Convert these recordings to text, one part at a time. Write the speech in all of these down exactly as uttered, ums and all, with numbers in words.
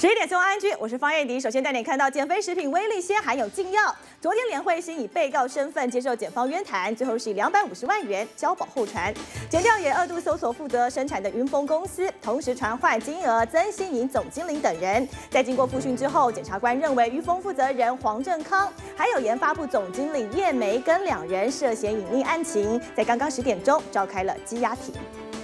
十一点新闻 I N G， 我是方叶迪。首先带你看到减肥食品威力鲜含有禁药。昨天连惠兴以被告身份接受检方约谈，最后是以两百五十万元交保候传。检调也二度搜索负责生产的云峰公司，同时传唤金额曾新颖总经理等人。在经过复讯之后，检察官认为云峰负责人黄正康还有研发部总经理叶梅跟两人涉嫌隐匿案情，在刚刚十点钟召开了羁押庭。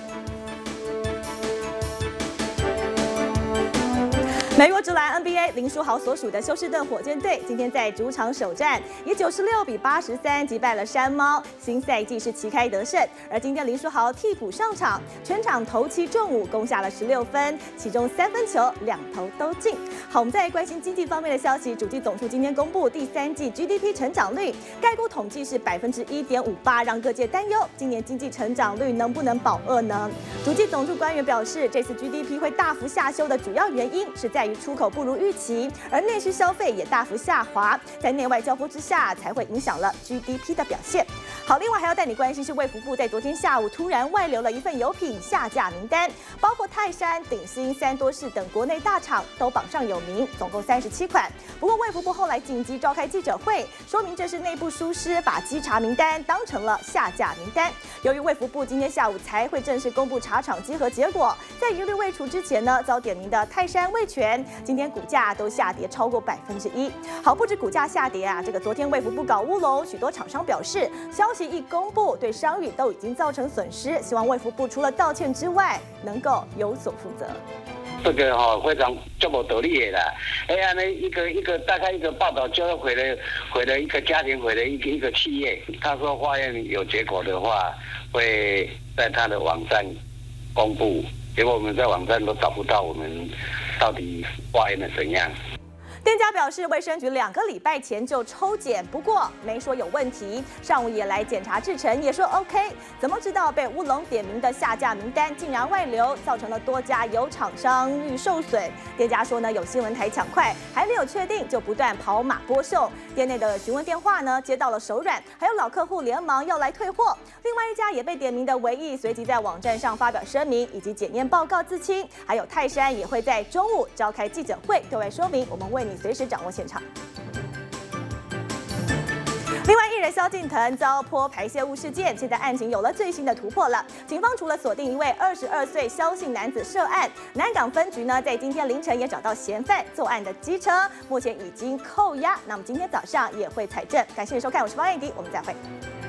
美国职篮 N B A 林书豪所属的休斯顿火箭队今天在主场首战，以九十六比八十三击败了山猫，新赛季是旗开得胜。而今天林书豪替补上场，全场投七中五，攻下了十六分，其中三分球两投都进。好，我们再来关心经济方面的消息，主计总处今天公布第三季 G D P 成长率，概估统计是百分之一点五八，让各界担忧今年经济成长率能不能保二呢？主计总处官员表示，这次 G D P 会大幅下修的主要原因是在于 出口不如预期，而内需消费也大幅下滑，在内外交锋之下，才会影响了 G D P 的表现。好，另外还要带你关心是卫福部在昨天下午突然外流了一份油品下架名单，包括泰山、鼎新、三多士等国内大厂都榜上有名，总共三十七款。不过卫福部后来紧急召开记者会，说明这是内部疏失，把稽查名单当成了下架名单。由于卫福部今天下午才会正式公布查厂稽核结果，在疑虑未除之前呢，遭点名的泰山、味全 今天股价都下跌超过百分之一。好，不止股价下跌啊，这个昨天卫福部搞乌龙，许多厂商表示，消息一公布，对商誉都已经造成损失，希望卫福部除了道歉之外，能够有所负责。 这个哈、哦、非常就不得力的啦，哎呀，那一个一个大概一个报道就毁了毁了一个家庭，毁了一个一个企业。他说法院有结果的话，会在他的网站公布，结果我们在网站都找不到我们到底化验的怎样。 店家表示，卫生局两个礼拜前就抽检，不过没说有问题。上午也来检查制程，也说 OK。怎么知道被乌龙点名的下架名单竟然外流，造成了多家油厂商誉受损？店家说呢，有新闻台抢快，还没有确定就不断跑马播送。店内的询问电话呢，接到了手软，还有老客户连忙要来退货。另外一家也被点名的唯一，随即在网站上发表声明以及检验报告自清。还有泰山也会在中午召开记者会，对外说明我们为你 随时掌握现场。另外，艺人萧敬腾遭泼排泄物事件，现在案情有了最新的突破了。警方除了锁定一位二十二岁萧姓男子涉案，南港分局呢在今天凌晨也找到嫌犯，作案的机车目前已经扣押，那么今天早上也会采证。感谢收看，我是方燕迪，我们再会。